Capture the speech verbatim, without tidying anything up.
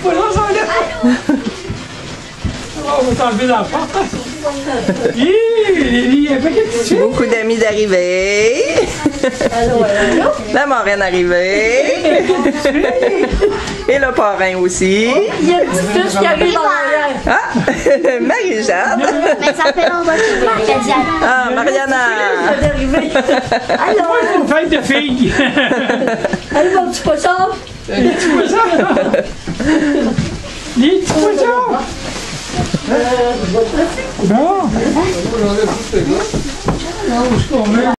poissons sont là. On va t'enlever dans la porte. Il y a un paquet de petits. Beaucoup d'amis d'arriver. La marraine arrivée. Et le parrain aussi. Il y a une petite fiche qui arrive dans l'arrière. Ah, Marie-Jeanne. Mais ça fait longtemps que je l'ai dit. Ah, Mariana. Alors, Une fête de filles. allez mon petit poisson. Les petits poissons. Les petits poissons. Bon.